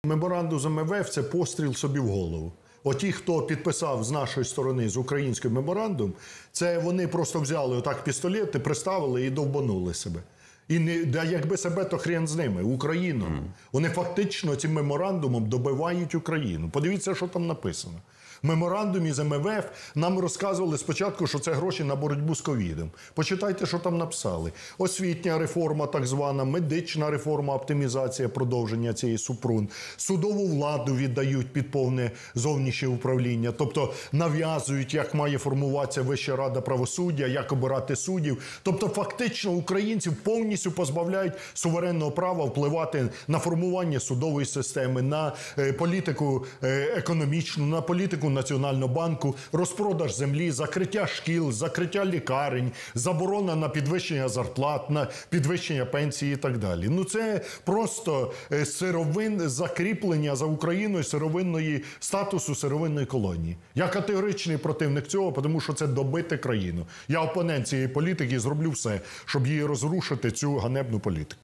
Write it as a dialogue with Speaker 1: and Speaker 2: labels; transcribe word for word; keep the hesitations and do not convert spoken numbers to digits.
Speaker 1: Меморандум з ем еф еф – це постріл собі в голову. Оті, хто підписав з нашої сторони, з української меморандум, це вони просто взяли отак пістолети, приставили і довбанули себе. І не, да якби себе, то хрен з ними, Україну. Mm. Вони фактично цим меморандумом добивають Україну. Подивіться, що там написано. В меморандумі з ем еф еф нам розказували спочатку, що це гроші на боротьбу з ковідом. Почитайте, що там написали. Освітня реформа так звана, медична реформа, оптимізація, продовження цієї Супрун. Судову владу віддають під повне зовнішнє управління. Тобто нав'язують, як має формуватися Вища рада правосуддя, як обирати суддів. Тобто фактично українців повністю позбавляють суверенного права впливати на формування судової системи, на е, політику е, економічну, на політику Національного банку, розпродаж землі, закриття шкіл, закриття лікарень, заборона на підвищення зарплат, на підвищення пенсії і так далі. Ну це просто сировин, закріплення за Україною сировинної статусу сировинної колонії. Я категоричний противник цього, тому що це добити країну. Я опонент цієї політики і зроблю все, щоб її розрушити, цю ганебну політику.